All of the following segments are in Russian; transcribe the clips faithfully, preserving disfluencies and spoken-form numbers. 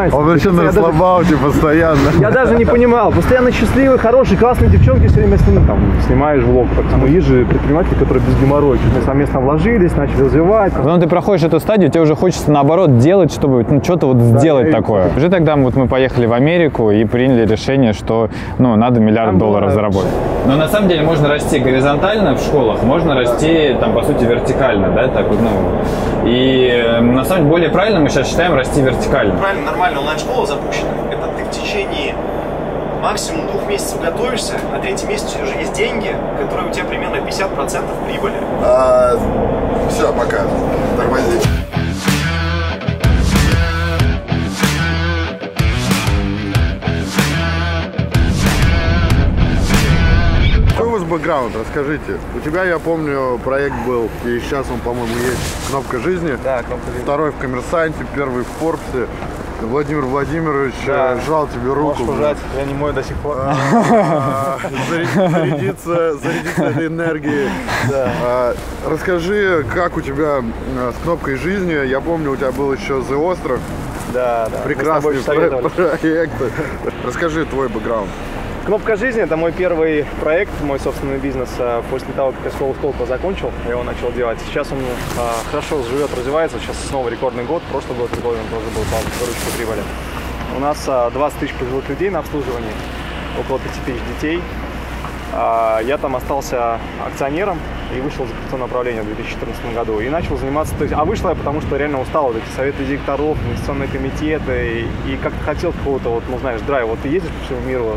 Он вообще на слабауте постоянно. Я даже не понимал. Постоянно счастливый, хороший, классные девчонки все время с ним там снимаешь влог. Ну, есть же предприниматели, которые без геморроя. Мы совместно вложились, начали развивать. Потом ты проходишь эту стадию, тебе уже хочется наоборот делать, чтобы ну, что-то вот да, сделать такое. Уже тогда вот мы поехали в Америку и приняли решение, что ну, надо миллиард там долларов было... заработать. Но на самом деле можно расти горизонтально в школах, можно расти там по сути вертикально, да, так вот, ну. И на самом деле более правильно мы сейчас считаем расти вертикально. Правильно, нормально онлайн-школа запущена. Это ты в течение максимум двух месяцев готовишься, а третий месяц уже есть деньги, которые у тебя примерно пятьдесят процентов прибыли. А, все, пока. Тормози. Какой у вас бэкграунд? Расскажите. У тебя, я помню, проект был, и сейчас он, по-моему, есть, «Кнопка жизни». Да, «Кнопка жизни». Второй в «Коммерсанте», первый в «Форбсе». Владимир Владимирович да. жал тебе руку. Можешь пожать, я не мой до сих пор. Зарядиться, зарядиться этой энергией. Расскажи, как у тебя с «Кнопкой жизни». Я помню, у тебя был еще «The Остров». Да, да. Прекрасный проект. Расскажи твой бэкграунд. «Кнопка жизни» — это мой первый проект, мой собственный бизнес. После того, как я школу Сколково закончил, я его начал делать. Сейчас он а, хорошо живет, развивается. Сейчас снова рекордный год. Прошлый год рекордный тоже был по выручке прибыли. У нас а, двадцать тысяч пожилых людей на обслуживании, около пяти тысяч детей. А, я там остался акционером и вышел из операционного управления в две тысячи четырнадцатом году. И начал заниматься... То есть, а вышел я потому, что реально устал. Вот эти советы директоров, инвестиционные комитеты. И, и как-то хотел какого-то, вот, ну знаешь, драйва. Вот ты ездишь по всему миру,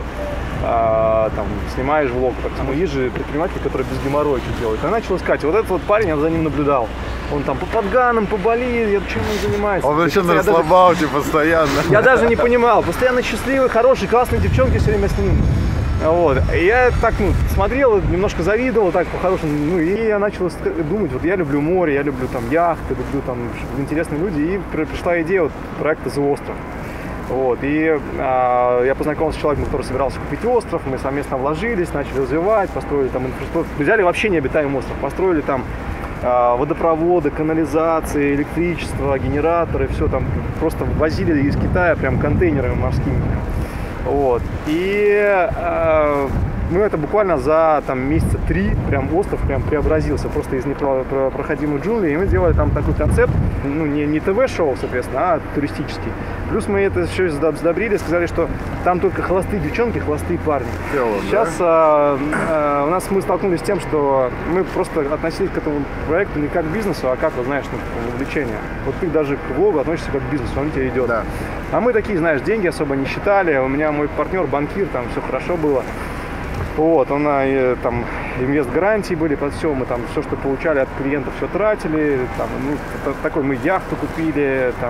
А, там, снимаешь влог, так, ну, есть же предприниматели, которые без геморроя что делают. Я начал искать. Вот этот вот парень, я за ним наблюдал. Он там по подганам, по Бали, я чем он занимается. Он вообще на слабауте постоянно. Я даже не понимал. Постоянно счастливый, хороший, классные девчонки все время с ним. Вот. И я так, ну, смотрел, немножко завидовал, так по-хорошему. Ну, и я начал думать, вот я люблю море, я люблю там яхты, люблю там интересные люди. И пришла идея вот проекта «The Остров». Вот, и а, я познакомился с человеком, который собирался купить остров, мы совместно вложились, начали развивать, построили там инфраструктуру, взяли вообще необитаемый остров, построили там а, водопроводы, канализации, электричество, генераторы, все там просто возили из Китая прям контейнерами морскими. Вот, и а, мы это буквально за там месяца три, прям остров прям преобразился просто из непроходимой джунгли, и мы сделали там такой концепт, ну не, не ТВ-шоу, соответственно, а туристический. Плюс мы это еще сдобрили, сказали, что там только холостые девчонки, холостые парни. Дело, Сейчас да? а, а, у нас мы столкнулись с тем, что мы просто относились к этому проекту не как к бизнесу, а как, вот, знаешь, ну, увлечение. Вот ты даже к влогу относишься как к бизнесу, он тебе идет. Да. А мы такие, знаешь, деньги особо не считали. У меня мой партнер банкир, там все хорошо было. Вот, он, там, инвест-гарантии были под все, мы там все, что получали от клиентов, все тратили, там, ну, такой мы яхту купили, там,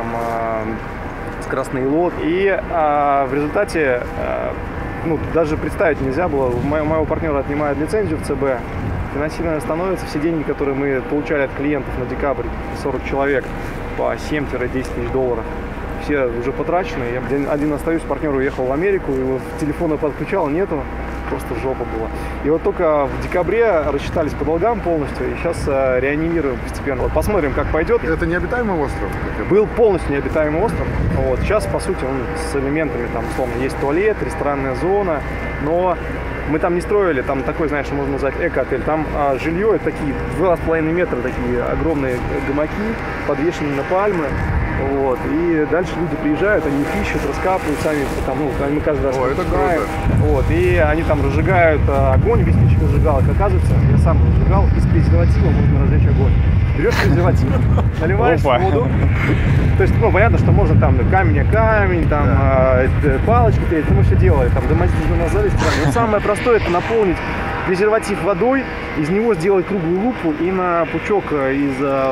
скоростный лот, и а, в результате, а, ну, даже представить нельзя было, у моего, моего партнера отнимают лицензию в ЦБ, финансирование становится, все деньги, которые мы получали от клиентов на декабрь, сорок человек, по семь-десять тысяч долларов, все уже потрачены, я один остаюсь, партнер уехал в Америку, его телефона подключал, нету. Просто жопа была. И вот только в декабре рассчитались по долгам полностью, и сейчас а, реанимируем постепенно. Вот посмотрим, как пойдет. Это необитаемый остров? Был полностью необитаемый остров. Вот. Сейчас, по сути, он с элементами, там, условно, есть туалет, ресторанная зона, но мы там не строили, там такой, знаешь, можно назвать эко-отель. Там а, жилье, это такие два с половиной метра, такие огромные гамаки, подвешенные на пальмы. Вот. И дальше люди приезжают, они их ищут, раскапывают сами, там, ну, мы каждый раз разжигаем. Вот. И они там разжигают а, огонь, вестничек разжигалок. Оказывается, я сам разжигал, из презерватива можно разжечь огонь. Берешь презерватив, наливаешь воду. То есть, ну, понятно, что можно там камень о камень, там а, палочки, мы все делали, там домостильно назывались. Но самое простое — это наполнить презерватив водой, из него сделать круглую лупу и на пучок из а,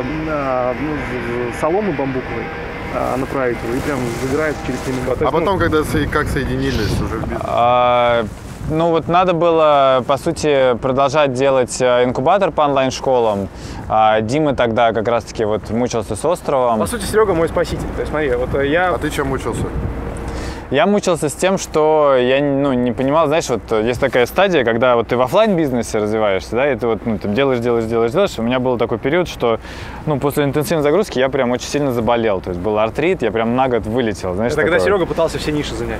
ну, соломы бамбуковой а, направить его, и прям загорает через три минуты. А потом, ну, когда как соединились уже в бизнес? А, ну вот надо было, по сути, продолжать делать инкубатор по онлайн-школам. А Дима тогда как раз-таки вот мучился с островом. По сути, Серега мой спаситель. То есть, смотри, вот я... А ты чем мучился? Я мучился с тем, что я ну, не понимал, знаешь, вот есть такая стадия, когда вот ты в офлайн-бизнесе развиваешься, да, и ты вот ну, ты делаешь, делаешь, делаешь, делаешь. У меня был такой период, что ну, после интенсивной загрузки я прям очень сильно заболел. То есть был артрит, я прям на год вылетел. Знаешь, это когда такое. Серега пытался все ниши занять.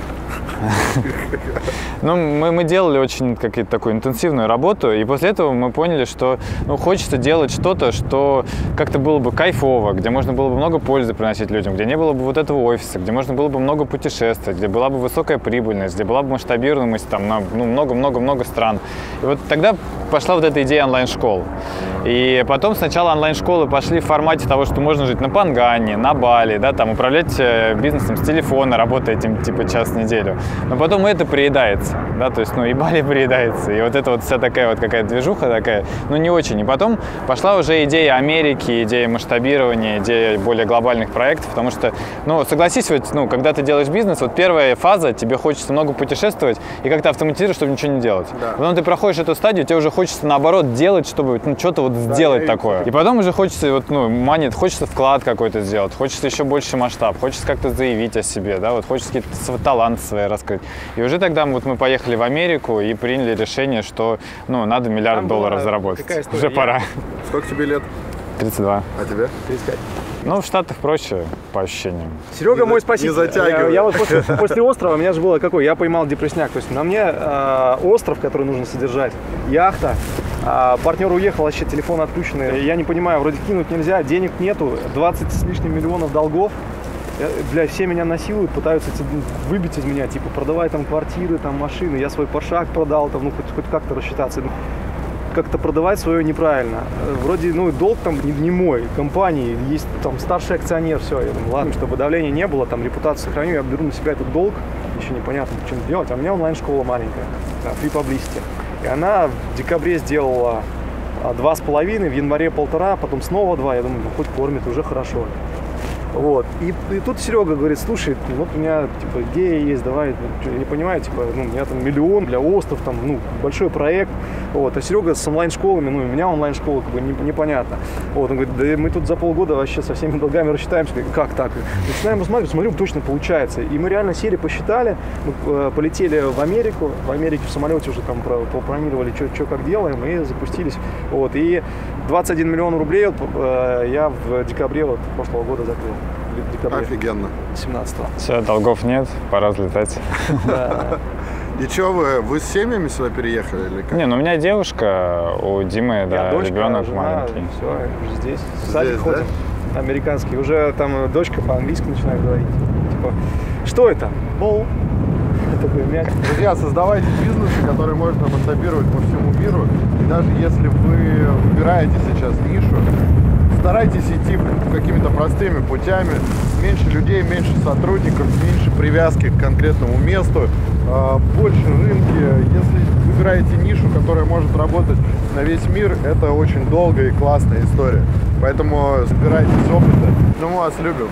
Ну, мы, мы делали очень какую-то такую интенсивную работу, и после этого мы поняли, что ну, хочется делать что-то, что как-то было бы кайфово, где можно было бы много пользы приносить людям, где не было бы вот этого офиса, где можно было бы много путешествовать, где была бы высокая прибыльность, где была бы масштабируемость там, на ну, много-много-много стран. И вот тогда пошла вот эта идея онлайн-школ. И потом сначала онлайн-школы пошли в формате того, что можно жить на Пангане, на Бали, да, там, управлять бизнесом с телефона, работая этим типа час в неделю. Но потом это приедается, да, то есть, ну, и Бали приедается, и вот это вот вся такая вот какая-то движуха такая, ну, не очень. И потом пошла уже идея Америки, идея масштабирования, идея более глобальных проектов, потому что, ну, согласись, вот, ну, когда ты делаешь бизнес, вот первая фаза, тебе хочется много путешествовать и как-то автоматизировать, чтобы ничего не делать. Да. Потом ты проходишь эту стадию, тебе уже хочется, наоборот, делать, чтобы, ну, что-то вот да, сделать такое. И потом уже хочется, вот, ну, манит, хочется вклад какой-то сделать, хочется еще больше масштаб, хочется как-то заявить о себе, да, вот хочется какие-то таланты свои раскрыть. И уже тогда вот мы поехали в Америку и приняли решение, что, ну, надо миллиард Там долларов заработать. Уже пора. Сколько тебе лет? тридцать два. А тебе? тридцать пять. Ну, в Штатах проще, по ощущениям. Серега не мой за, спаситель. Не затягивай. Я, я вот после, после острова, у меня же было какой? Я поймал депрессняк. То есть на мне э, остров, который нужно содержать, яхта, э, партнер уехал, вообще телефон отключенный. Я не понимаю, вроде кинуть нельзя, денег нету, двадцать с лишним миллионов долгов. Я, бля, все меня насилуют, пытаются выбить из меня, типа, продавай там квартиры, там машины. Я свой Поршак продал, там, ну, хоть, хоть как-то рассчитаться. Как-то продавать свое неправильно. Вроде, ну, долг там не, не мой, компании, есть там старший акционер, все. Я думаю, ладно, чтобы давления не было, там, репутацию сохраню, я беру на себя этот долг, еще непонятно, что делать. А у меня онлайн-школа маленькая, Free Publicity. И она в декабре сделала два с половиной, в январе полтора, потом снова два. Я думаю, ну, хоть кормит, уже хорошо. Вот. И, и тут Серега говорит, слушай, вот у меня типа идея есть, давай, ну, я не понимаю, типа, ну, у меня там миллион для остров, там, ну, большой проект. Вот. А Серега с онлайн-школами, ну, у меня онлайн-школа, как бы, не, непонятно. Вот. Он говорит, да мы тут за полгода вообще со всеми долгами рассчитаемся. Говорит, как так? Начинаем рассматривать, смотрим, точно получается. И мы реально сели, посчитали, мы э, полетели в Америку, в Америке в самолете уже там планировали, что как делаем, и запустились. Вот. И двадцать один миллион рублей вот, э, я в декабре вот, прошлого года закрыл. Офигенно. семнадцатого. Все, долгов нет, пора взлетать. Да. И что вы, вы с семьями сюда переехали или как? Не, ну у меня девушка, у Димы, да, дочка, ребенок жена, маленький. Все, уже здесь. В Здесь, садик ходим. Да? Американский. Уже там дочка по-английски начинает говорить. Типа, что это? Бол. Такой мяч. Друзья, создавайте бизнесы, которые можно масштабировать по всему миру. И даже если вы выбираете сейчас нишу, старайтесь идти какими-то простыми путями. Меньше людей, меньше сотрудников, меньше привязки к конкретному месту, больше рынки. Если выбираете нишу, которая может работать на весь мир, это очень долгая и классная история. Поэтому собирайтесь опыта. Ну, мы вас любим.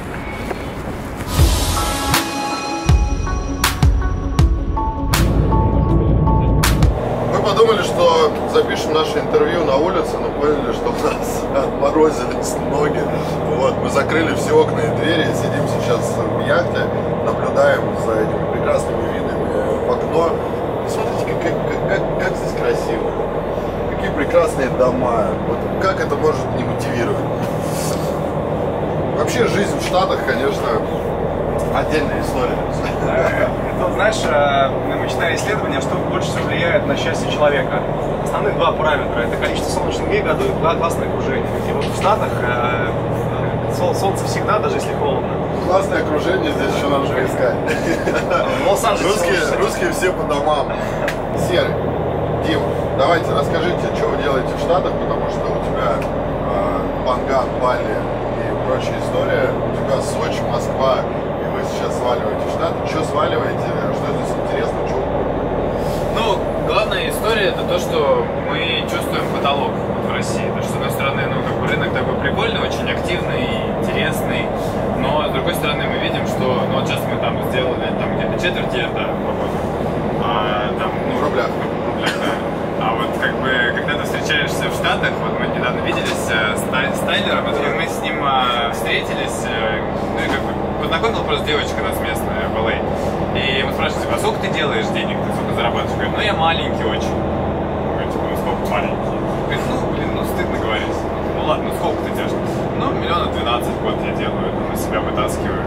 Подумали, что запишем наше интервью на улице, но поняли, что у нас отморозились ноги. Вот, мы закрыли все окна и двери, сидим сейчас в яхте, наблюдаем за этими прекрасными видами в окно. И смотрите, как, как, как, как здесь красиво. Какие прекрасные дома. Вот, как это может не мотивировать? Вообще жизнь в Штатах, конечно, отдельная история. Это, знаешь, мы читали исследования, что больше всего влияет на счастье человека. Основных два параметра. Это количество солнечных дней в году и классное окружение. И вот в Штатах солнце всегда, даже если холодно. Классное окружение, здесь еще надо поискать. Русские, русские все по домам. Серый, Дим, давайте расскажите, что вы делаете в Штатах, потому что у тебя э, Панган, Бали и прочая история. У тебя Сочи, Москва. Сейчас сваливаете в Штаты. Что сваливаете? Что здесь интересно? Что? Ну, главная история это то, что мы чувствуем потолок вот в России. То, что с одной стороны, ну, как бы рынок такой прикольный, очень активный, интересный. Но с другой стороны, мы видим, что ну, вот сейчас мы там сделали там где-то четверть евро по году. А, там, ну, в рублях. В рублях, да. А вот как бы, когда ты встречаешься в Штатах, вот мы недавно виделись с, с Тайлером, и мы с ним встретились, ну и как бы познакомил просто девочка нас местная в эл эй. И ему спрашивают, типа, а сколько ты делаешь денег, ты сколько зарабатываешь? Говорит, ну я маленький очень. Говорит, типа, ну сколько маленький? Говорит, ну, блин, ну стыдно говорить. Ну ладно, ну сколько ты делаешь? Ну, миллиона двенадцать в год я делаю, это на себя вытаскиваю.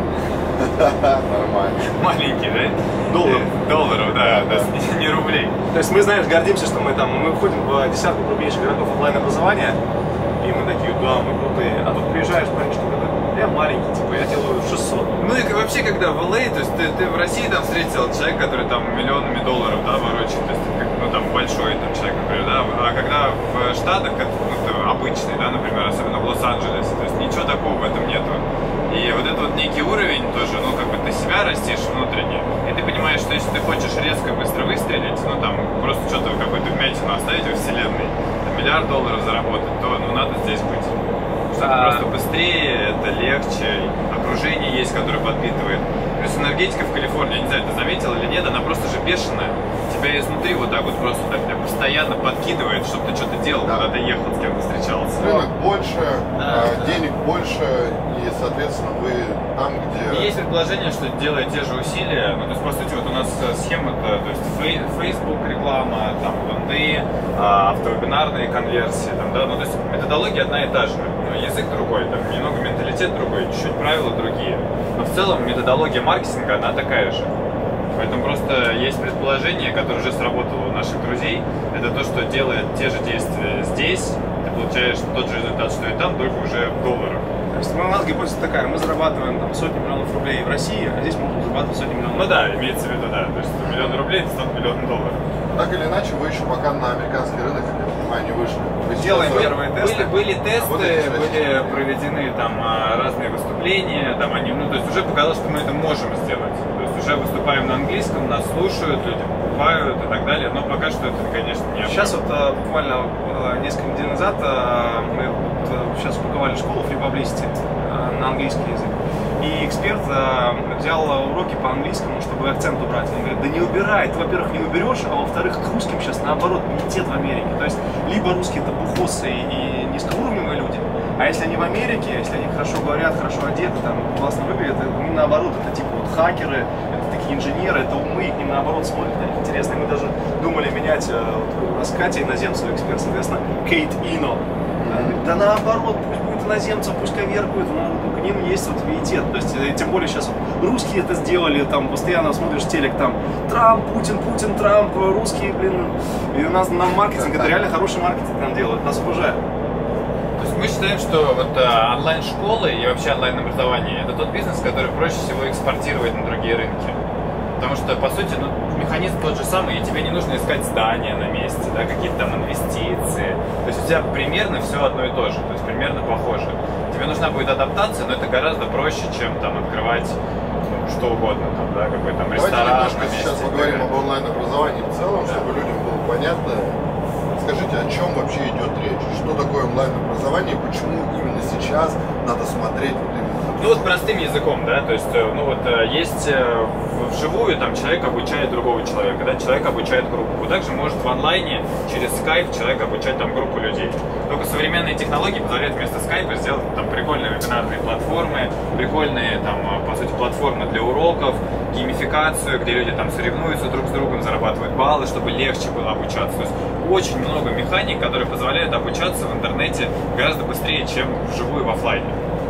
Нормально. Маленький, да? Долларов. Долларов, да, да, не рублей. То есть мы, знаешь, гордимся, что мы там, мы входим в десятку крупнейших городов онлайн-образования, и мы такие, да, мы крутые. А тут приезжаешь, парнишка, такой, я маленький, типа, я делаю шестьсот. Ну и вообще, когда в эл эй, то есть ты, ты в России там встретил человека, который там миллионами долларов, да, ворочает, то есть как, ну там большой там человек, например, да, а когда в Штатах это, ну, это обычный, да, например, особенно в Лос-Анджелесе, то есть ничего такого в этом нету. И вот этот вот некий уровень тоже, ну как бы ты себя растишь внутренне, и ты понимаешь, что если ты хочешь резко быстро выстрелить, ну там просто что-то какую-то вмятину оставить во вселенной, там, миллиард долларов заработать, то ну надо здесь быть. Что-то а... просто быстрее, это легче, окружение есть, которое подпитывает. Плюс энергетика в Калифорнии, я не знаю, ты заметил или нет, она просто же бешеная. Тебя изнутри вот так вот просто так постоянно подкидывает, чтобы ты что-то делал, да. Куда ты ехал, с кем-то встречался. Рынок больше, да, а, да. денег больше, и, соответственно, вы там, где... И есть предположение, что делая те же усилия, ну, то есть, по сути, вот у нас схема-то, то есть, Facebook реклама, там, ленды, автовебинарные конверсии, там, да, ну, то есть, методология одна и та же, но язык другой, там, немного менталитет другой, чуть-чуть правила другие, но в целом методология маркетинга, она такая же. Поэтому просто есть предположение, которое уже сработало у наших друзей. Это то, что делая те же действия здесь, ты получаешь тот же результат, что и там, только уже в долларах. То есть у нас гипотеза такая, мы зарабатываем там сотни миллионов рублей в России, а здесь можем зарабатывать сотни миллионов. Ну да, имеется в виду, да. То есть миллион рублей это сто миллионов долларов. Так или иначе, вы еще пока на американский рынок, как я понимаю, не вышли. Вы Делаем сейчас- первые тесты. Были, были тесты, Работаете были сейчас? проведены там а, разные выступления, там они, ну то есть уже показалось, что мы это можем сделать. То есть уже выступаем на английском, нас слушают, люди покупают и так далее, но пока что это, конечно, не Сейчас вот а, буквально а, несколько недель назад а, мы вот, а, сейчас упаковали школу Free Publicity а, на английский язык. И эксперт а, взял уроки по английскому, чтобы акцент убрать. Он говорит, да не убирай, ты, во-первых, не уберешь, а во-вторых, к русским сейчас наоборот пиетет в Америке. То есть либо русские это бухосы и низкоуровневые люди, а если они в Америке, если они хорошо говорят, хорошо одеты, там классно выглядят, это не наоборот, это типа вот хакеры, это такие инженеры, это умы, и к ним наоборот смотрят, на них интересно. И мы даже думали менять, вот, у нас Катя иноземцев эксперт, соответственно, Кейт Ино. Она говорит, да наоборот, пусть будет иноземцев, пусть коверкуют, но к ним есть вот пиетет. То есть, тем более сейчас вот русские это сделали, там постоянно смотришь телек, там Трамп, Путин, Путин, Трамп, русские, блин. И у нас нам маркетинг, это реально хороший маркетинг нам делают, нас уважают. То есть мы считаем, что вот а, онлайн-школы и вообще онлайн-образование это тот бизнес, который проще всего экспортировать на другие рынки. Потому что, по сути, ну, механизм тот же самый, и тебе не нужно искать здания на месте, да, какие-то там инвестиции. То есть у тебя примерно все одно и то же, то есть примерно похоже. Тебе нужна будет адаптация, но это гораздо проще, чем там открывать ну, что угодно, там, да, какой там Давайте ресторан немножко на месте. сейчас поговорим об онлайн-образовании в целом, Да. чтобы людям было понятно. Скажите, о чем вообще идет речь? Что такое онлайн-образование и почему именно сейчас надо смотреть вот именно? Ну вот простым языком, да, то есть, ну вот есть вживую, там человек обучает другого человека, да, человек обучает группу. Вот также может в онлайне через скайп человек обучать там группу людей. Только современные технологии позволяют вместо скайпа сделать там прикольные вебинарные платформы, прикольные там, по сути, платформы для уроков, геймификацию, где люди там соревнуются друг с другом, зарабатывают баллы, чтобы легче было обучаться. То есть очень много механик, которые позволяют обучаться в интернете гораздо быстрее, чем вживую в офлайне.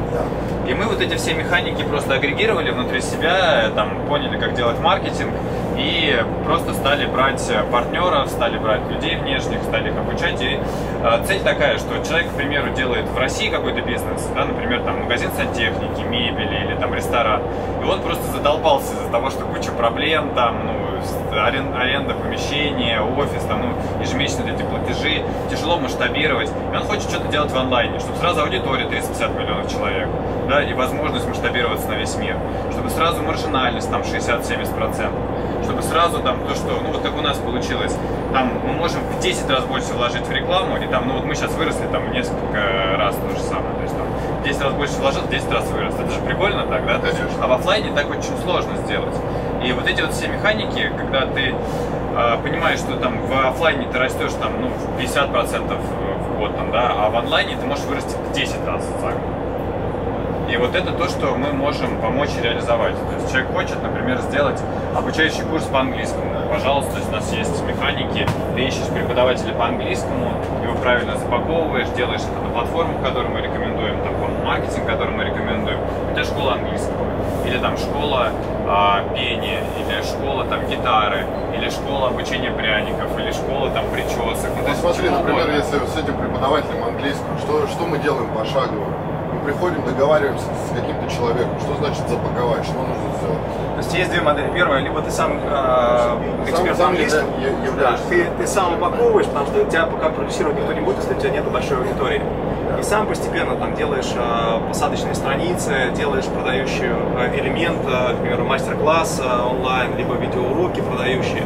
И мы вот эти все механики просто агрегировали внутри себя, там, поняли, как делать маркетинг, и просто стали брать партнеров, стали брать людей внешних, стали их обучать. И э, цель такая, что человек, к примеру, делает в России какой-то бизнес, да, например, там, магазин сантехники, мебели или там ресторан, и он просто задолбался из-за того, что куча проблем, там, ну, арен, аренда помещения, офис, там, ну, ежемесячные эти платежи, тяжело масштабировать, и он хочет что-то делать в онлайне, чтобы сразу аудитория триста пятьдесят миллионов человек, да, и возможность масштабироваться на весь мир, чтобы сразу маржинальность там шестьдесят-семьдесят процентов, чтобы сразу там то, что, ну вот как у нас получилось, там мы можем в десять раз больше вложить в рекламу, и там, ну вот мы сейчас выросли там в несколько раз то же самое, то есть там десять раз больше вложил, десять раз вырос, это же прикольно так, да? Конечно. А в офлайне так очень сложно сделать. И вот эти вот все механики, когда ты э, понимаешь, что там в офлайне ты растешь там, ну, в пятьдесят процентов в год, там, да, а в онлайне ты можешь вырасти в десять раз за год. И вот это то, что мы можем помочь реализовать. То есть человек хочет, например, сделать обучающий курс по английскому. Пожалуйста, то есть у нас есть механики, ты ищешь преподавателя по английскому, его правильно запаковываешь, делаешь это на платформу, которую мы рекомендуем, там маркетинг, который мы рекомендуем. Это школа английского, или там школа а, пения, или школа там гитары, или школа обучения пряников, или школа там причесок. Ну, ну, смотри, например, если с этим преподавателем английского, что, что мы делаем пошагово? Мы приходим, договариваемся с каким-то человеком, что значит запаковать, что нужно сделать? То есть есть две модели. Первая, либо ты сам э, эксперт сам, по английскому, да, ты, ты сам упаковываешь, потому что тебя пока продюсировать никто не будет, если у тебя нет большой аудитории. И сам постепенно там делаешь э, посадочные страницы, делаешь продающий э, элемент, э, например, мастер-класс э, онлайн, либо видеоуроки продающие.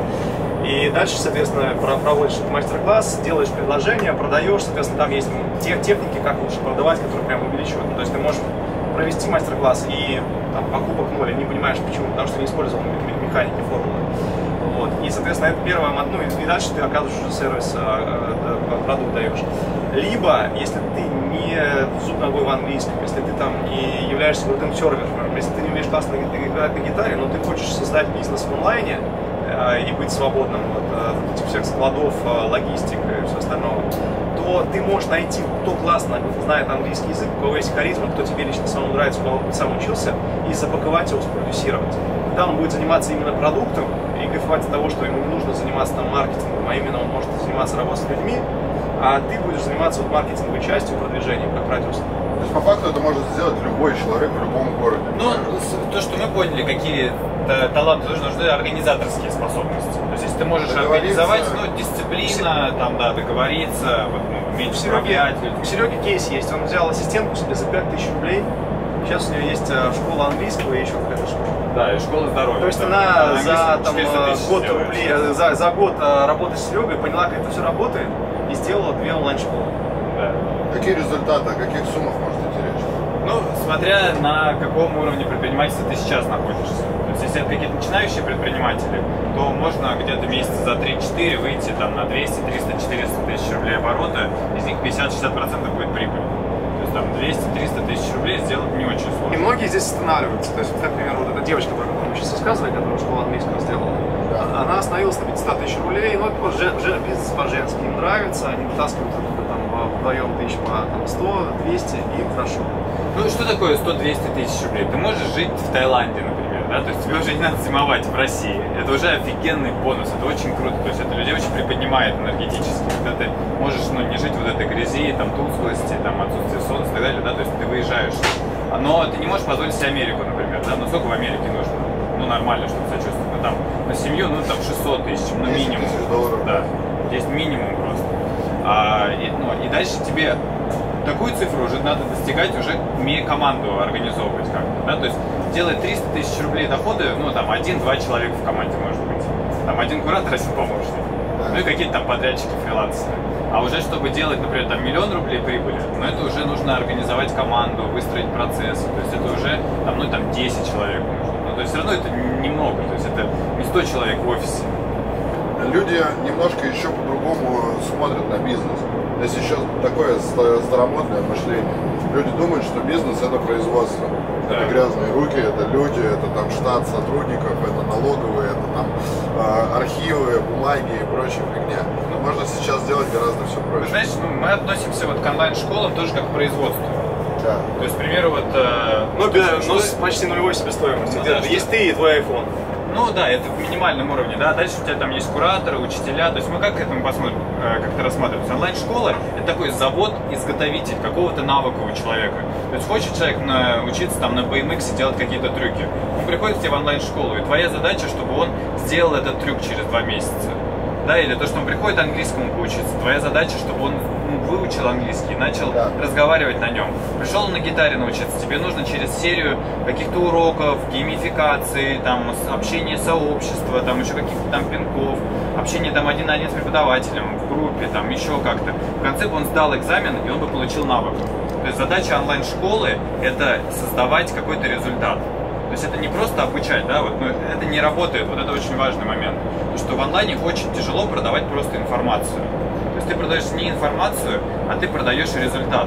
И дальше, соответственно, проводишь этот мастер-класс, делаешь предложение, продаешь, соответственно, там есть те техники, как лучше продавать, которые прям увеличивают. То есть ты можешь провести мастер-класс и там, покупок ноль, не понимаешь почему, потому что не использовал механики, формулы. Вот. И, соответственно, это первое, ну и дальше ты оказываешь уже сервис, продукт даешь. Либо, если ты не зуб ногой в английском, если ты там не являешься крутым сервером, если ты не умеешь классно играть на гитаре, но ты хочешь создать бизнес в онлайне, и быть свободным от этих всех складов, логистик и все остальное, то ты можешь найти, кто классно знает английский язык, у кого есть харизма, кто тебе лично самому нравится, у кого ты сам учился, и запаковать его, спродюсировать. Там он будет заниматься именно продуктом и кайфовать от того, что ему не нужно заниматься там маркетингом, а именно он может заниматься работой с людьми, а ты будешь заниматься вот маркетинговой частью, продвижением, как продюсер. То есть по факту это может сделать любой человек в любом городе. Ну, то, что мы поняли, какие таланты нужны, нужны организаторские способности. То есть, если ты можешь организовать, ну, дисциплина, там, да, договориться, вот, ну, уметь управлять. У Сереги кейс есть, он взял ассистентку себе за пять тысяч рублей, сейчас у нее есть школа английского и еще какая-то школа. Да, и школа здоровья. То есть да, она, она за там, год, делает, рублей, за, за год работы с Серегой поняла, как это все работает, и сделала две онлайн-школы. Да. Какие результаты, о каких суммах может идти речь? Ну, смотря на каком уровне предпринимательства ты сейчас находишься. То есть, если это какие-то начинающие предприниматели, то можно где-то месяца за три-четыре выйти там, на двести, триста, четыреста тысяч рублей оборота, из них пятьдесят-шестьдесят процентов будет прибыль. То есть там двести-триста тысяч рублей сделать не очень сложно. И многие здесь останавливаются. То есть, например, вот эта девочка, про которую мы сейчас рассказывали, которая школу английского сделала, да. Она остановилась на пятьсот тысяч рублей, но это же, же, бизнес по-женски, им нравится, они вытаскивают оттуда там вдвоем тысяч по сто, двести, и им хорошо. Ну, что такое сто-двести тысяч рублей? Ты можешь жить в Таиланде, например, да? То есть тебе уже не надо зимовать в России. Это уже офигенный бонус, это очень круто. То есть это людей очень приподнимает энергетически. Когда ты можешь, ну, не жить в вот этой грязи, там, тусклости, там, отсутствие солнца и так далее, да? То есть ты выезжаешь. Но ты не можешь позволить себе Америку, например, да? Ну, сколько в Америке нужно? Ну, нормально, чтобы себя чувствовать. Ну, там, на семью, ну, там, шестьсот тысяч, ну, минимум. Да, здесь минимум просто. А, и, ну, и дальше тебе такую цифру уже надо достигать, уже имея команду организовывать как-то, да, то есть делать триста тысяч рублей дохода, ну, там, один-два человека в команде может быть, там, один куратор, один помощник, ну, и какие-то там подрядчики, фрилансеры. А уже, чтобы делать, например, там, миллион рублей прибыли, ну, это уже нужно организовать команду, выстроить процессы, то есть это уже, там, ну, там, десять человек нужно, ну, то есть все равно это немного, то есть это не сто человек в офисе. Люди немножко еще по-другому смотрят на бизнес. Здесь еще такое старомодное мышление. Люди думают, что бизнес — это производство. Да. Это грязные руки, это люди, это там штат сотрудников, это налоговые, это там э, архивы, бумаги и прочая фигня. Но можно сейчас сделать гораздо все проще. Знаешь, ну, мы относимся вот к онлайн-школам тоже как к производству. Да. То есть, к примеру, вот... Э, ну, что, да, что, ну, с почти нулевой себестоимостью. Ну, да, есть что... ты и твой iPhone. Ну да, это в минимальном уровне, да, дальше у тебя там есть кураторы, учителя, то есть мы как к этому посмотрим, как это рассматривается. Онлайн-школа — это такой завод-изготовитель какого-то навыка у человека. То есть хочет человек учиться там на би эм икс делать какие-то трюки, он приходит к тебе в онлайн-школу, и твоя задача, чтобы он сделал этот трюк через два месяца. Да, или то, что он приходит английскому поучиться, твоя задача, чтобы он, ну, выучил английский, начал да. разговаривать на нем. Пришел на гитаре научиться, тебе нужно через серию каких-то уроков, геймификации, там, общения сообщества, там, еще каких-то там пинков, общение там один на один с преподавателем, в группе, там, еще как-то. В конце бы он сдал экзамен, и он бы получил навык. То есть задача онлайн-школы — это создавать какой-то результат. То есть это не просто обучать, да, вот, но это не работает, вот это очень важный момент. Потому что в онлайне очень тяжело продавать просто информацию. То есть ты продаешь не информацию, а ты продаешь результат.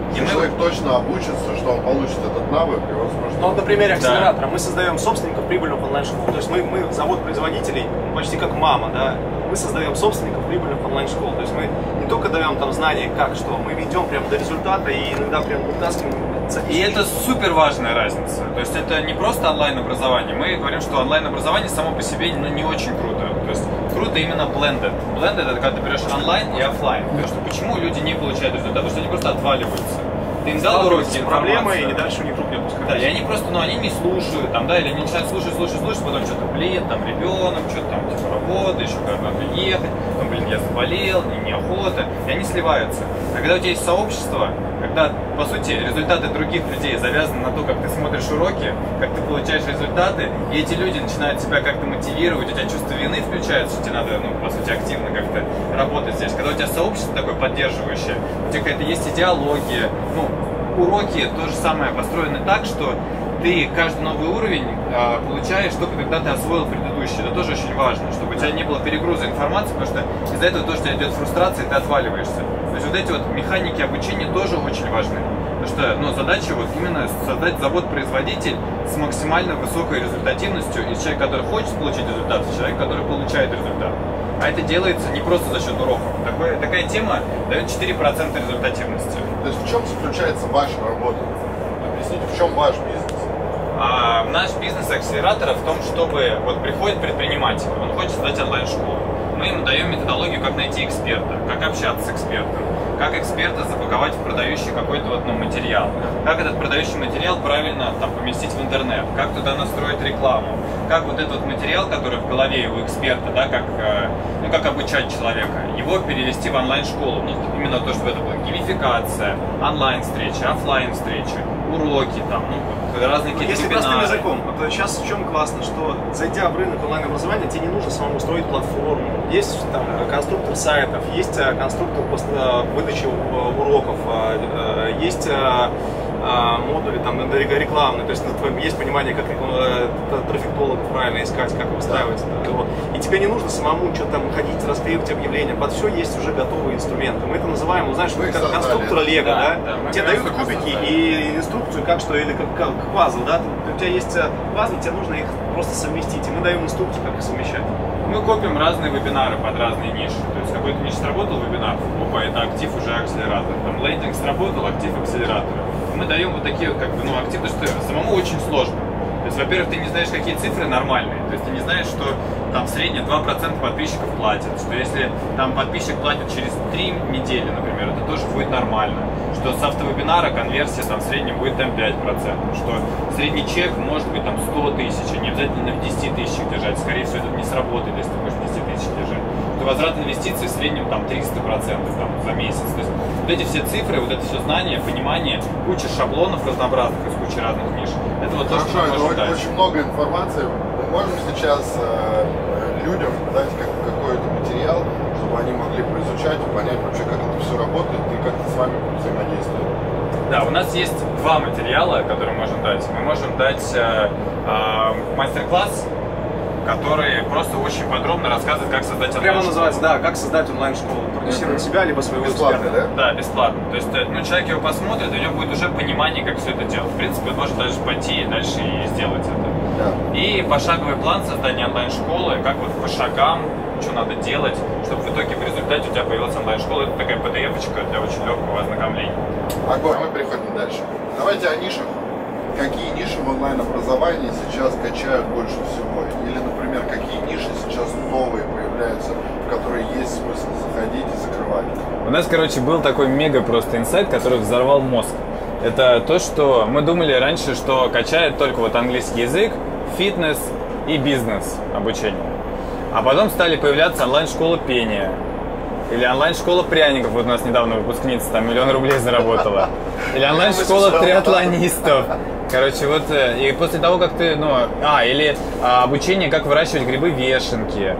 И человек мы... точно обучится, что он получит этот навык, и он сможет... Ну, вот на примере акселератора. Да. Мы создаем собственников прибыльных онлайн-школ. То есть мы, мы завод производителей, почти как мама, да, мы создаем собственников прибыльных онлайн-школ. То есть мы не только даем там знания, как что, мы ведем прямо до результата и иногда прям вытаскиваем. И это супер важная разница. То есть это не просто онлайн-образование. Мы говорим, что онлайн-образование само по себе ну, не очень круто. То есть круто именно blended. Blended это когда ты берешь онлайн и офлайн. Потому что почему люди не получают результат? Потому что они просто отваливаются. Ты им дал уроки, проблемы, и дальше у них рук не опускают. Да, и они просто, ну, они не слушают, там, да, или они начинают слушать, слушать, слушать, потом что-то, блин, там, ребенок, что-то там, типа, работа, еще куда-то надо ехать, там, блин, я заболел, и неохота, и они сливаются. А когда у тебя есть сообщество, когда, по сути, результаты других людей завязаны на то, как ты смотришь уроки, как ты получаешь результаты, и эти люди начинают тебя как-то мотивировать, у тебя чувство вины включается, что тебе надо, ну, по сути, активно как-то работать здесь. Когда у тебя сообщество такое поддерживающее, у тебя какая-то есть идеология, ну, уроки то же самое построены так, что ты каждый новый уровень э, получаешь только когда ты освоил предыдущий. Это тоже очень важно, чтобы у тебя не было перегруза информации, потому что из-за этого тоже у тебя идет фрустрация, и ты отваливаешься. То есть вот эти вот механики обучения тоже очень важны. Потому что ну, задача вот именно создать завод-производитель с максимально высокой результативностью из человека, который хочет получить результат, из человека, который получает результат. А это делается не просто за счет уроков. Такое, такая тема дает четыре процента результативности. То есть в чем заключается ваша работа? Объясните, в чем ваш бизнес? А, наш бизнес акселератора в том, чтобы вот приходит предприниматель, он хочет создать онлайн-школу. Мы ему даем методологию, как найти эксперта, как общаться с экспертом, как эксперта запаковать в продающий какой-то вот, ну, материал, как этот продающий материал правильно там, поместить в интернет, как туда настроить рекламу, как вот этот вот материал, который в голове у эксперта, да, как, ну, как обучать человека, его перевести в онлайн-школу. Ну, именно то, чтобы это была геймификация, онлайн-встречи, офлайн-встречи, уроки, там, ну, разные какие-то Если вебинары. простым языком, вот сейчас в чем классно, что зайдя в рынок онлайн-образования, тебе не нужно самому строить платформу. Есть там конструктор сайтов, есть конструктор выдачи уроков, есть модули там рекламные, то есть есть понимание, как трафиктологов правильно искать, как выстраивать его. И тебе не нужно самому что-то там ходить, расклеивать объявления. Под все есть уже готовые инструменты. Мы это называем, ну, знаешь, как конструктора Лего, да? да? да тебе дают кубики и инструкцию, как что, или как, как пазл, да? У тебя есть пазлы, тебе нужно их просто совместить. И мы даем инструкцию, как их совмещать. Мы копим разные вебинары под разные ниши. То есть какой-то ниш сработал вебинар, опа, это актив уже акселератор. Там лендинг сработал, актив акселератора. Мы даем вот такие как бы, ну, активы, что самому очень сложно. То есть, во-первых, ты не знаешь, какие цифры нормальные. То есть ты не знаешь, что там в среднем два процента подписчиков платят. Что если там подписчик платит через три недели, например, это тоже будет нормально. Что с автовебинара конверсия там в среднем будет там пять процентов. Что средний чек может быть там сто тысяч, не обязательно в десяти тысячах держать. Скорее всего, это не сработает, если ты будешь в десяти тысяч держать. Что возврат инвестиций в среднем там триста процентов там, за месяц. То есть вот эти все цифры, вот это все знание, понимание, куча шаблонов разнообразных из кучи разных ниш. Это вот то, что мы можем дать. Очень много информации. Мы можем сейчас э, людям дать как, какой-то материал, чтобы они могли поизучать и понять вообще, как это все работает и как это с вами взаимодействует. Да, у нас есть два материала, которые мы можем дать. Мы можем дать э, э, мастер-класс, который просто очень подробно рассказывает, как создать онлайн-школу. Прямо называется, да, как создать онлайн-школу. Продюсировать себя, либо своего бесплатно, эксперта. Да? Да, бесплатно. То есть, ну, человек его посмотрит, у него будет уже понимание, как все это делать. В принципе, он может дальше пойти и дальше и сделать это. Да. И пошаговый план создания онлайн-школы, как вот по шагам, что надо делать, чтобы в итоге в результате у тебя появилась онлайн-школа. Это такая пи ди эф-очка для очень легкого ознакомления. Огонь, мы переходим дальше. Давайте о нишах. Какие ниши в онлайн-образовании сейчас качают больше всего? Или, например, какие ниши сейчас новые появляются, в которые есть смысл заходить и закрывать? У нас, короче, был такой мега просто инсайт, который взорвал мозг. Это то, что мы думали раньше, что качает только вот английский язык, фитнес и бизнес обучение. А потом стали появляться онлайн-школы пения. Или онлайн-школа пряников, вот у нас недавно выпускница там миллион рублей заработала. Или онлайн-школа триатлонистов. Короче, вот, и после того, как ты, ну, а, или а, обучение, как выращивать грибы-вешенки.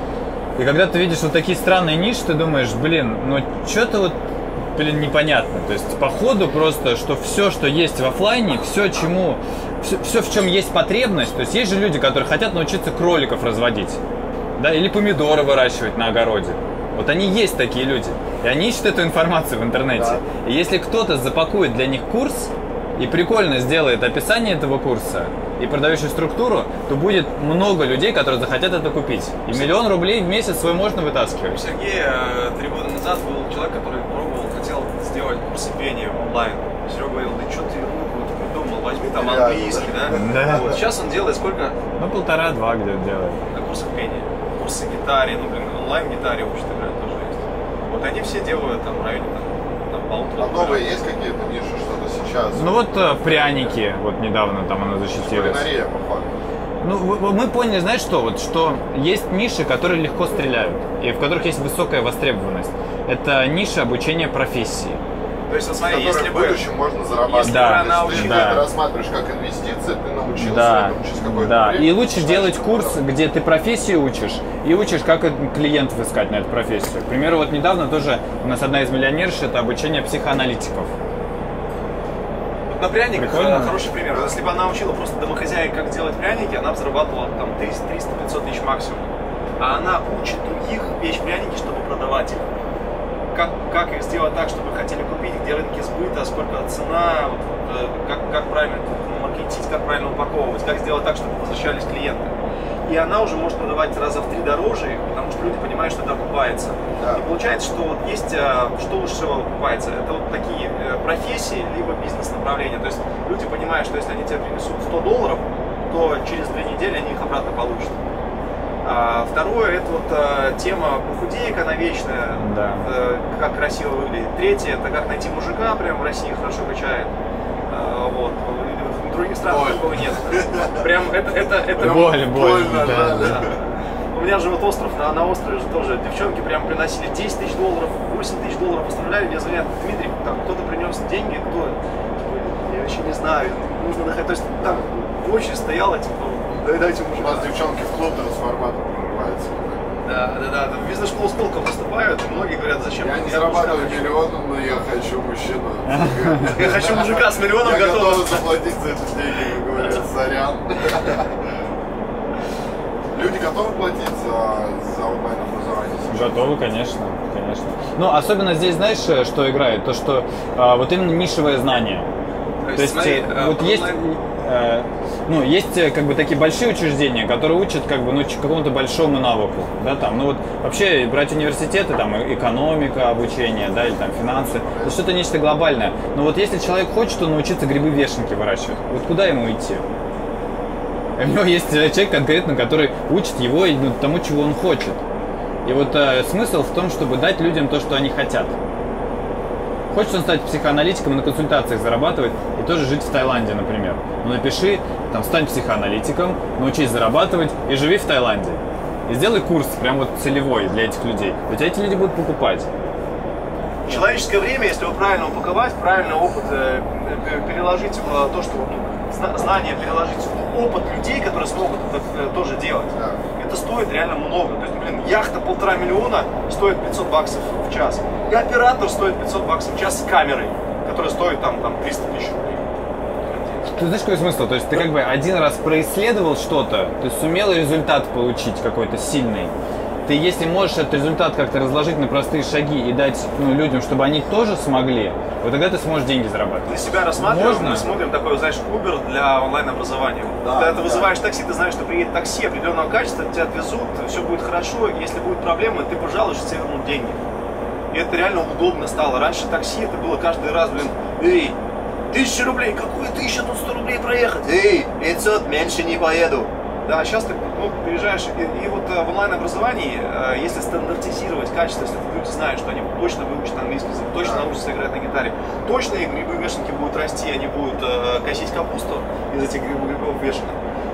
И когда ты видишь вот такие странные ниши, ты думаешь, блин, ну, что-то вот, блин, непонятно. То есть, по ходу просто, что все, что есть в офлайне, все, чему, все, все, в чем есть потребность, то есть, есть же люди, которые хотят научиться кроликов разводить, да, или помидоры выращивать на огороде. Вот они есть такие люди. И они ищут эту информацию в интернете. Да. И если кто-то запакует для них курс и прикольно сделает описание этого курса и продающую структуру, то будет много людей, которые захотят это купить. И миллион рублей в месяц свой можно У вытаскивать. Сергея три года назад был человек, который пробовал, хотел сделать курсы пения онлайн. Серега говорил, да что ты руку придумал, возьми там Реально, английский, да? Да. Вот сейчас он делает сколько? Ну, полтора-два где-то делает. На курсах пения. Курсы гитаре, ну, блин, онлайн-гитаре учат играть тоже есть. Вот они все делают там в районе там, там полутора. А новые есть какие-то ниши, что-то сейчас? Ну вот э, пряники, вот недавно там оно защитилось. Кулинария, по факту. Ну, в- в- мы поняли, знаешь что, вот что есть ниши, которые легко стреляют, и в которых есть высокая востребованность. Это ниша обучения профессии. То есть, вот В смотри, если которых бы... в будущем можно зарабатывать. Да, Если научил- ты да. это рассматриваешь как инвестиции, ты научился Да, этому через какое-то да. время. И лучше начинаешь делать это курс, работать. где ты профессию учишь, и учишь, как клиентов искать на эту профессию. К примеру, вот недавно тоже у нас одна из миллионерш, это обучение психоаналитиков. На пряниках Прикольно. э, хороший пример. Вот если бы она учила просто домохозяек, как делать пряники, она бы зарабатывала там триста-пятьсот тысяч максимум. А она учит других печь пряники, чтобы продавать их. Как, как их сделать так, чтобы хотели купить, где рынки сбыта, сколько цена, вот, э, как, как правильно маркетить, как правильно упаковывать, как сделать так, чтобы возвращались клиенты. И она уже может продавать раза в три дороже, потому что люди понимают, что это окупается. Да. И получается, что вот есть, э, что лучше всего окупается. Это вот такие э, профессии, либо бизнес-направления. То есть люди понимают, что если они тебе принесут сто долларов, то через две недели они их обратно получат. А второе, это вот э, тема похудеек, она вечная, Да. э, как красиво выглядит. Третье, это как найти мужика, прям в России хорошо качает. Э, вот. В других странах Боль. такого нет. Прям это, это, это Боль, боль, больно, да. да. да. У меня же вот остров, на, на острове же тоже девчонки прям приносили десять тысяч долларов, восемь тысяч долларов оставляли, мне звонят, Дмитрий, там кто-то принес деньги, кто? Типа, я вообще не знаю, нужно находить. То есть там в очередь стояла, типа, дай, дайте У мужика. нас девчонки в клуб трансформатор прорываются. Да, да, да, там в бизнес-школу Сколково поступают, и многие говорят, зачем? Я не мужика зарабатываю хочу. миллионы, но я хочу мужчину. Я хочу мужика с миллионом, Я готов. готов заплатить за эти деньги, как говорят, сорян. Люди готовы платить за, за онлайн-образование? Готовы, конечно, конечно. Ну, особенно здесь, знаешь, что играет? То, что а, вот именно нишевое знание. То есть, смотри, э, э, вот есть, онлайн- э, ну, есть э, как бы такие большие учреждения, которые учат как бы, ну, ч- какому-то большому навыку, да, там, ну, вот вообще брать университеты, там, э- экономика, обучение, да, или там финансы, это что-то нечто глобальное. Но вот если человек хочет, он научиться грибы-вешенки выращивать, вот куда ему идти? У него есть э, человек конкретно, который учит его ну, тому, чего он хочет. И вот э, смысл в том, чтобы дать людям то, что они хотят. Хочет он стать психоаналитиком и на консультациях зарабатывать и тоже жить в Таиланде, например. Ну напиши, там, стань психоаналитиком, научись зарабатывать и живи в Таиланде. И сделай курс прям вот целевой для этих людей. У тебя эти люди будут покупать. Человеческое время, если его правильно упаковать, правильно опыт э, э, переложить в то, что ну, зна- знания переложить в опыт людей, которые смогут это э, тоже делать, Да. это стоит реально много. То есть, блин, яхта полтора миллиона стоит пятьсот баксов в час. И оператор стоит пятьсот баксов в час с камерой, которая стоит там, там триста тысяч рублей. Ты знаешь, какой смысл? То есть ты как бы один раз происследовал что-то, ты сумел результат получить какой-то сильный. Ты, если можешь этот результат как-то разложить на простые шаги и дать ну, людям, чтобы они тоже смогли, вот тогда ты сможешь деньги Для зарабатывать. себя рассматриваем, Можно? мы смотрим такой, знаешь, Uber для онлайн-образования. Да, Когда ты да. вызываешь такси, ты знаешь, что приедет такси определенного качества, тебя отвезут, все будет хорошо, и если будут проблемы, ты пожалуйста, тебе вернут деньги. И это реально удобно стало. Раньше такси, это было каждый раз, блин, эй, тысяча рублей, какую тысяча, тут сто рублей проехать? Эй, пятьсот, меньше не поеду. Да, сейчас ты ну, приезжаешь, и, и вот э, в онлайн-образовании, э, если стандартизировать качество, если люди знают, что они точно выучат английский язык, точно Да. научатся играть на гитаре, точно их грибы-вешенки будут расти, они будут э, косить капусту из этих грибов-вешенок,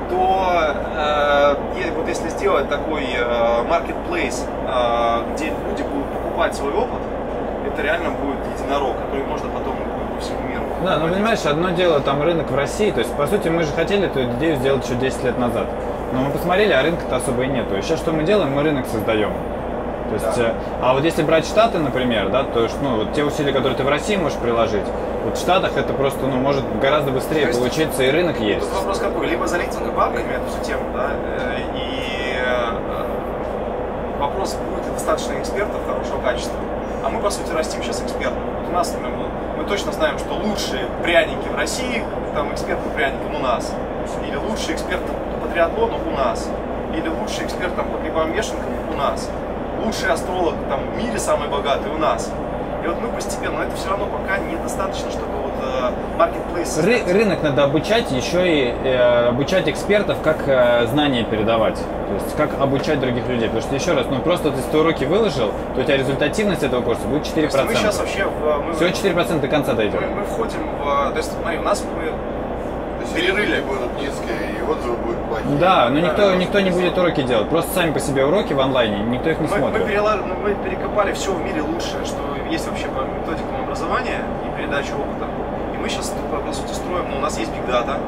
то э, и вот если сделать такой э, marketplace, э, где люди будут покупать свой опыт, это реально будет единорог, который можно потом по всему миру. Да, но понимаешь, одно дело там рынок в России, то есть по сути мы же хотели эту идею сделать еще десять лет назад. Но мы посмотрели, а рынка-то особо и нету. И сейчас что мы делаем? Мы рынок создаем. То есть, Да. э, а вот если брать Штаты, например, да, то есть, ну, вот те усилия, которые ты в России можешь приложить, вот в Штатах это просто, ну, может гораздо быстрее То есть- получиться, и рынок есть. Тут вопрос какой? Либо залить только бабками эту всю тему, да, э, и э, вопрос вас будет достаточно экспертов хорошего качества. А мы, по сути, растим сейчас экспертов. Вот у нас, например, мы точно знаем, что лучшие пряники в России, там эксперт по пряникам у нас. Или лучший эксперт по триатлону у нас. Или лучший эксперт там, по грибам вешенкам у нас. Лучший астролог там, в мире самый богатый у нас. И вот мы постепенно, но это все равно пока недостаточно, чтобы вот маркетплейс. Ры рынок надо обучать, еще и э, обучать экспертов, как э, знания передавать. То есть как обучать других людей. Потому что еще раз, ну просто ты сто уроки выложил, то у тебя результативность этого курса будет четыре процента. Мы сейчас вообще в, мы, всего четыре процента до конца дойдем. Мы, мы входим в. То есть, смотри, у нас мы перерыли будут низкие, и отзывы будут плохие. Да, но никто, никто не будет уроки делать. Просто сами по себе уроки в онлайне, никто их не мы, смотрит. Мы, перела, мы перекопали все в мире лучшее, что есть вообще по методикам образования и передачи опыта. И мы сейчас, по сути, строим, ну, у нас есть big data,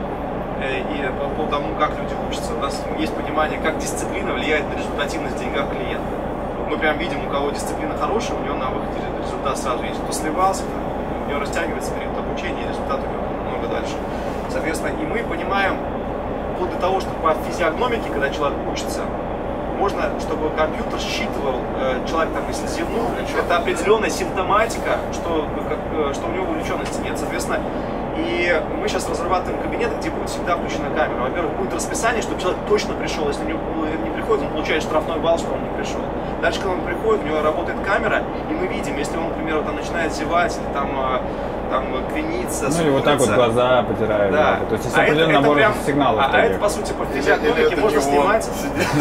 и по, по тому, как люди учатся, у нас есть понимание, как дисциплина влияет на результативность в деньгах клиента. Мы прям видим, у кого дисциплина хорошая, у него на выходе результат сразу есть. Кто сливался, у него растягивается период обучения, и результат у него намного дальше. Соответственно, и мы понимаем, вплоть до того, что по физиогномике, когда человек учится, можно, чтобы компьютер считывал, э, человек там, если зевнул, это определенная симптоматика, что, как, что у него увлеченности нет. Соответственно, и мы сейчас разрабатываем кабинет, где будет всегда включена камера. Во-первых, будет расписание, чтобы человек точно пришел. Если не, не приходит, он получает штрафной балл, что он не пришел. Дальше, когда он приходит, у него работает камера, и мы видим, если он, например, там, начинает зевать, или там, там крениться, ну или вот так вот глаза потирает. Да. То есть есть а определенный это, набор это прям, сигналов. А, а это, по сути, по физиогномике можно снимать,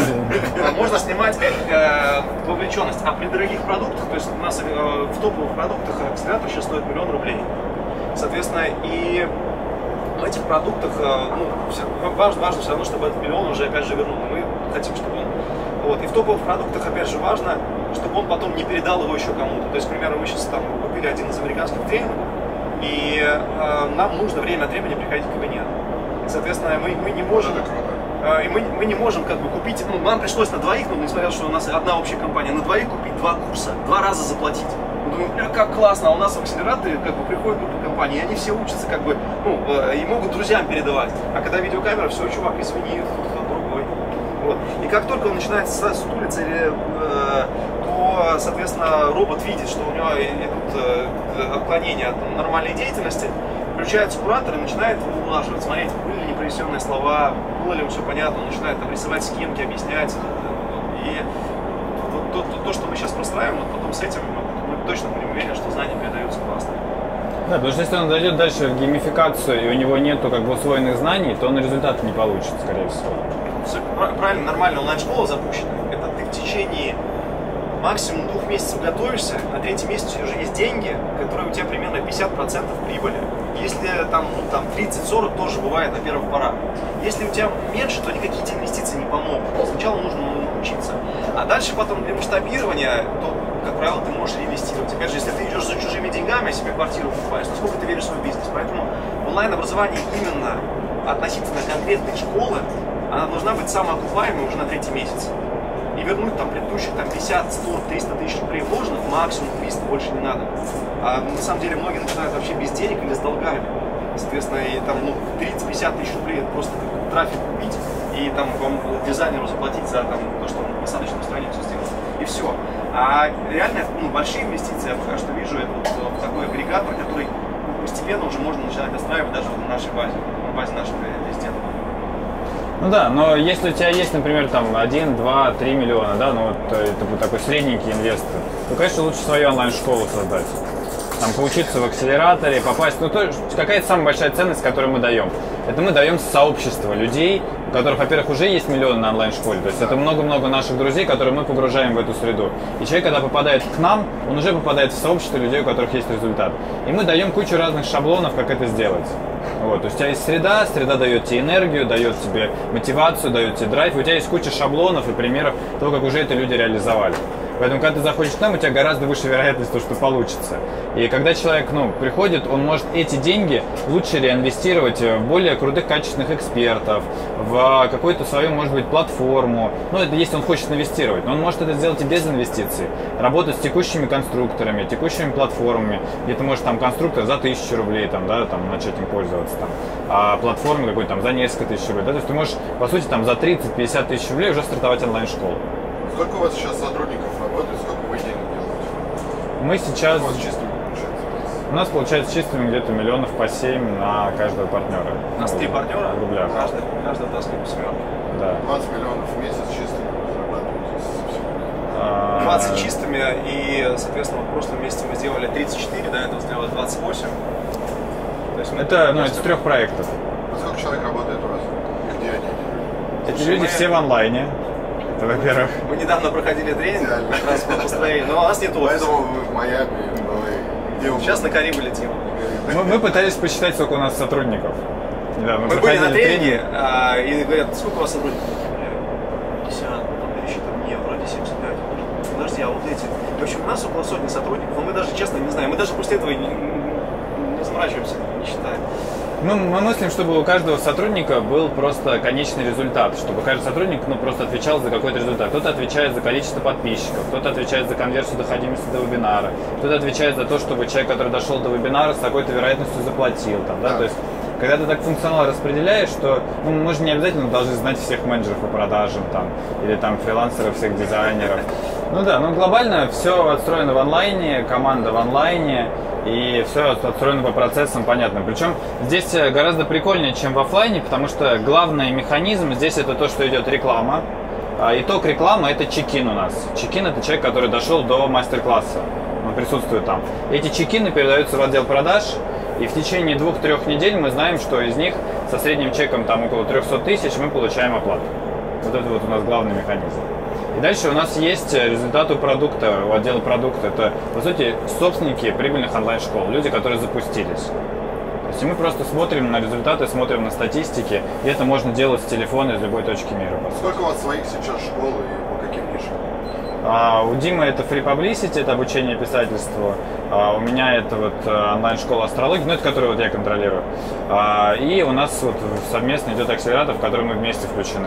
можно снимать вовлеченность. А при дорогих продуктах, то есть у нас в топовых продуктах акселератор сейчас стоит миллион рублей. Соответственно, и в этих продуктах ну, все, важно, важно все равно, чтобы этот миллион уже опять же вернул. Мы хотим, чтобы он... Вот. И в топовых продуктах, опять же, важно, чтобы он потом не передал его еще кому-то. То есть, к примеру, мы сейчас там купили один из американских тренингов, и э, нам нужно время от времени приходить в кабинет. И, соответственно, мы, мы не можем... Э, и мы, мы не можем как бы купить... Ну, нам пришлось на двоих, ну, несмотря на то, что у нас одна общая компания, на двоих купить два курса, два раза заплатить. Мы думаем, бля, как классно, а у нас в акселераторе как бы приходят группы компаний, и они все учатся как бы, ну, э, и могут друзьям передавать. А когда видеокамера, все, чувак, извини, кто-то другой. Вот. И как только он начинает стулиться, или, э, то, соответственно, робот видит, что у него идут э, отклонения от нормальной деятельности, включается куратор и начинает его улаживать, смотреть, были ли непроизведенные слова, было ли все понятно, он начинает там рисовать схемки, объяснять. И то, то, то, что мы сейчас простраиваем, вот потом с этим мы, мы точно будем уверены, что знания передаются классно. Да, потому что если он дойдет дальше в геймификацию, и у него нету как бы усвоенных знаний, то он результат не получит, скорее всего. Все правильно, нормально, онлайн-школа запущена. Это ты в течение максимум двух месяцев готовишься, на третий месяц уже есть деньги, которые у тебя примерно пятьдесят процентов прибыли. Если там, ну, там тридцать-сорок тоже бывает на первых порах. Если у тебя меньше, то никакие эти инвестиции не помогут. Сначала нужно научиться. А дальше потом для масштабирования, то, как правило, ты можешь реинвестировать. Опять же, если ты идешь за чужими деньгами, себе квартиру покупаешь, то сколько ты веришь в свой бизнес. Поэтому онлайн-образование именно относительно конкретной школы, она должна быть самоокупаемой уже на третий месяц. И вернуть там предыдущих там, пятьдесят, сто, триста тысяч рублей вложенных, максимум триста, больше не надо. А на самом деле многие начинают вообще без денег или с долгами. Соответственно, и там ну, тридцать-пятьдесят тысяч рублей это просто как трафик купить и там вам дизайнеру заплатить за там, то, что он посадочную страницу сделал. И все. А реально ну, большие инвестиции, я пока что вижу, это вот, вот такой агрегатор, который постепенно уже можно начинать настраивать даже на нашей базе, на базе наших резидентов. Ну да, но если у тебя есть, например, там один, два, три миллиона, да, ну вот это будет такой средненький инвестор, то, конечно, лучше свою онлайн-школу создать. Там поучиться в акселераторе, попасть. Ну, то, какая-то самая большая ценность, которую мы даем. Это мы даем сообщество людей, у которых, во-первых, уже есть миллионы на онлайн-школе. То есть это много-много наших друзей, которые мы погружаем в эту среду. И человек, когда попадает к нам, он уже попадает в сообщество людей, у которых есть результат. И мы даем кучу разных шаблонов, как это сделать. Вот, то есть у тебя есть среда, среда дает тебе энергию, дает тебе мотивацию, дает тебе драйв. У тебя есть куча шаблонов и примеров того, как уже это люди реализовали. Поэтому, когда ты заходишь к нам, у тебя гораздо выше вероятность того, что получится. И когда человек, ну, приходит, он может эти деньги лучше реинвестировать в более крутых, качественных экспертов, в какую-то свою, может быть, платформу. Ну, это если он хочет инвестировать. Но он может это сделать и без инвестиций. Работать с текущими конструкторами, текущими платформами, где ты можешь там конструктор за тысячу рублей, там, да, там, начать им пользоваться, там, а платформе какой-то там за несколько тысяч рублей. Да? То есть ты можешь, по сути, там, за тридцать-пятьдесят тысяч рублей уже стартовать онлайн-школу. Сколько у вас сейчас сотрудников работает, сколько вы денег делаете? Мы сейчас... У вас чистыми получается? У нас получается чистыми где-то миллионов по семь на каждого партнера. У нас три партнера, в рублях. каждый, каждый таскает по семерке. Да. двадцать миллионов в месяц чистыми зарабатываете со всем. А, двадцать чистыми, и, соответственно, в прошлом месяце мы сделали тридцать четыре, до этого сделали двадцать восемь. То есть мы Это, ну, это с просто- трех проектов. А сколько человек работает у вас? И где они? Эти Слушай, люди мы- все в онлайне. Это, во-первых. Мы недавно проходили тренинг Идеально. как раз по построению, но у нас нет офиса. Поэтому вы в Майами, вы где вы? Сейчас на Карибы летим. Мы, мы пытались посчитать, сколько у нас сотрудников. Недавно Мы были на проходили тренинге, а, и говорят, сколько у вас сотрудников? пятьдесят, потом пересчитываем, не, вроде семьдесят пять. Подожди, а вот эти. В общем, у нас около сотни сотрудников, но мы даже, честно, не знаем. Мы даже после этого не, не заморачиваемся, не считаем. Мы, мы мыслим, чтобы у каждого сотрудника был просто конечный результат, чтобы каждый сотрудник ну, просто отвечал за какой-то результат. Кто-то отвечает за количество подписчиков, кто-то отвечает за конверсию доходимости до вебинара, кто-то отвечает за то, чтобы человек, который дошел до вебинара, с такой-то вероятностью заплатил. Там, да? Да. То есть, когда ты так функционал распределяешь, что ну, мы же не обязательно должны знать всех менеджеров по продажам там, или там фрилансеров, всех дизайнеров. Ну да, но глобально все отстроено в онлайне, команда в онлайне, и все отстроено по процессам понятным. Причем здесь гораздо прикольнее, чем в офлайне, потому что главный механизм здесь это то, что идет реклама. А итог рекламы это чекин у нас. Чекин это человек, который дошел до мастер-класса, он присутствует там. Эти чекины передаются в отдел продаж, и в течение двух-трех недель мы знаем, что из них со средним чеком там около трехсот тысяч мы получаем оплату. Вот это вот у нас главный механизм. И дальше у нас есть результаты продукта, у отдела продукта. Это, по сути, собственники прибыльных онлайн-школ, люди, которые запустились. То есть мы просто смотрим на результаты, смотрим на статистики, и это можно делать с телефона из любой точки мира. по сути. Сколько у вас своих сейчас школ и по каким нишам? А у Димы это free publicity, это обучение писательству. А у меня это вот онлайн-школа астрологии, ну это которую вот я контролирую. А, и у нас вот совместно идет акселератор, в который мы вместе включены.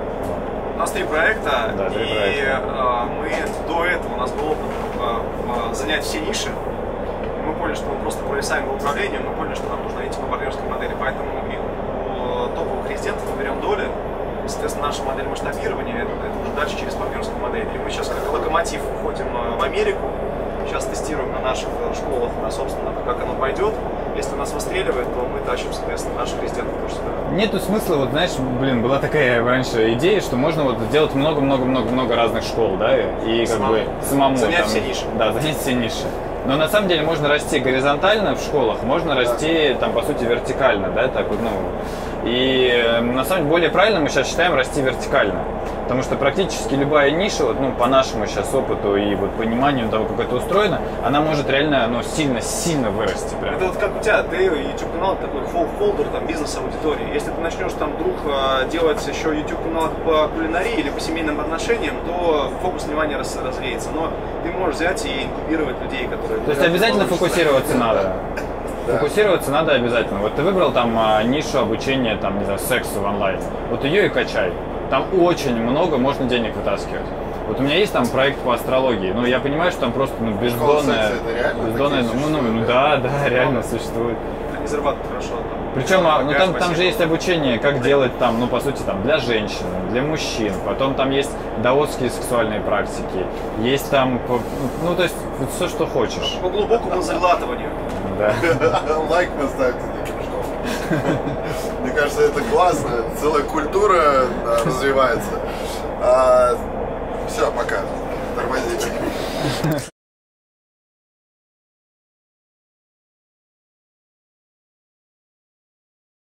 У нас три проекта, Да, три и проекта. а, мы до этого, у нас был опыт а, занять все ниши. Мы поняли, что мы просто провисаем в управлении, мы поняли, что нам нужно идти по партнерской модели, поэтому и у топовых резидентов мы берем доли. Соответственно, наша модель масштабирования, это, это уже дальше через партнерскую модель. И мы сейчас как локомотив уходим в Америку, сейчас тестируем на наших школах, на собственно, как оно пойдет. Если нас выстреливает, то мы тащим, соответственно, наших резидентов тоже сюда. Нету смысла, вот знаешь, блин, была такая раньше идея, что можно вот сделать много-много-много-много разных школ, да, и как Самому. бы самому. Занять там, все ниши. Да, занять все ниши. Но на самом деле можно расти горизонтально в школах, можно расти там, по сути, вертикально, да, так вот, ну. И э, на самом деле более правильно мы сейчас считаем расти вертикально. Потому что практически любая ниша, вот, ну, по нашему сейчас опыту и вот пониманию того, как это устроено, она может реально, ну, сильно-сильно вырасти. Прям. Это вот как у тебя, ты YouTube-канал такой фол- фолдер там бизнес-аудитории. Если ты начнешь там вдруг э, делать еще YouTube-канал по кулинарии или по семейным отношениям, то фокус внимания раз, развеется. Но ты можешь взять и инкубировать людей, которые... То есть обязательно фокусироваться надо. Да. Фокусироваться надо обязательно. Вот ты выбрал там а, нишу обучения, там, не знаю, сексу в онлайне. Вот ее и качай. Там очень много можно денег вытаскивать. Вот у меня есть там проект по астрологии, но я понимаю, что там просто ну, бездонная, секса это реально? бездонная, Такие ну, ну, ну существуют, да, да, реально существует. Они зарабатывают хорошо. Там. Причем, а, ну, там, там Спасибо. же есть обучение, как делать там, ну, по сути, там, для женщин, для мужчин. Потом там есть даосские сексуальные практики. Есть там, по- ну, то есть, вот все, что хочешь. По глубокому заглатыванию. Да. Лайк поставьте таким школам. Мне кажется, это классно. Целая культура да, развивается. А, все, пока. Тормозите.